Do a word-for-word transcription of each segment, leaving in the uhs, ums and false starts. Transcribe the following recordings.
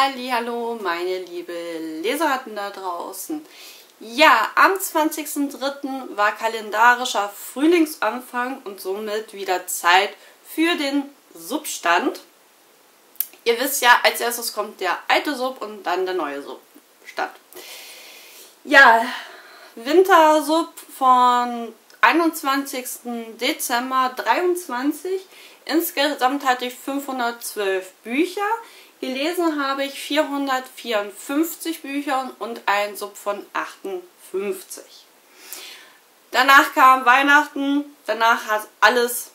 Hallihallo, meine liebe Leseratten da draußen. Ja, am zwanzigsten dritten war kalendarischer Frühlingsanfang und somit wieder Zeit für den Substand. Ihr wisst ja, als erstes kommt der alte Sub und dann der neue Substand. Ja, Wintersub von einundzwanzigsten Dezember dreiundzwanzig. Insgesamt hatte ich fünfhundertzwölf Bücher. Gelesen habe ich vierhundertvierundfünfzig Bücher und ein Sub von achtundfünfzig. Danach kam Weihnachten, danach hat alles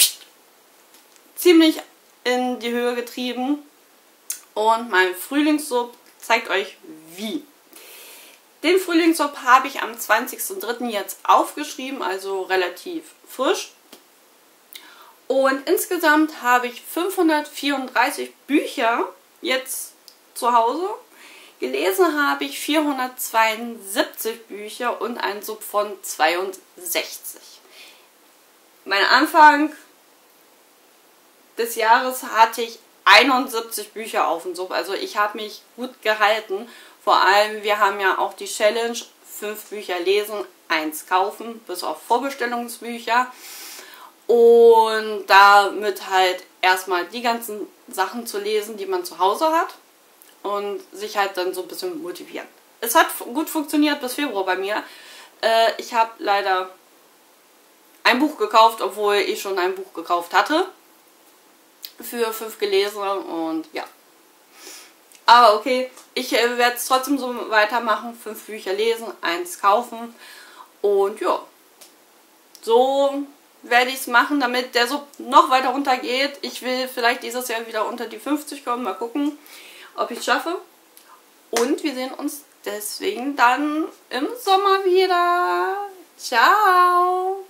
ziemlich in die Höhe getrieben und mein Frühlingssub zeigt euch wie. Den Frühlingssub habe ich am zwanzigsten dritten jetzt aufgeschrieben, also relativ frisch. Und insgesamt habe ich fünfhundertvierunddreißig Bücher jetzt zu Hause. Gelesen habe ich vierhundertzweiundsiebzig Bücher und einen Sub von zweiundsechzig. Mein Anfang des Jahres hatte ich einundsiebzig Bücher auf dem Sub. Also ich habe mich gut gehalten. Vor allem, wir haben ja auch die Challenge, fünf Bücher lesen, eins kaufen, bis auf Vorbestellungsbücher. Und damit halt erstmal die ganzen Sachen zu lesen, die man zu Hause hat und sich halt dann so ein bisschen motivieren. Es hat gut funktioniert bis Februar bei mir. Äh, ich habe leider ein Buch gekauft, obwohl ich schon ein Buch gekauft hatte. Für fünf Gelesene und ja. Aber okay, ich äh, werde es trotzdem so weitermachen. Fünf Bücher lesen, eins kaufen und ja. So werde ich es machen, damit der Sub noch weiter runter geht. Ich will vielleicht dieses Jahr wieder unter die fünfzig kommen. Mal gucken, ob ich es schaffe. Und wir sehen uns deswegen dann im Sommer wieder. Ciao!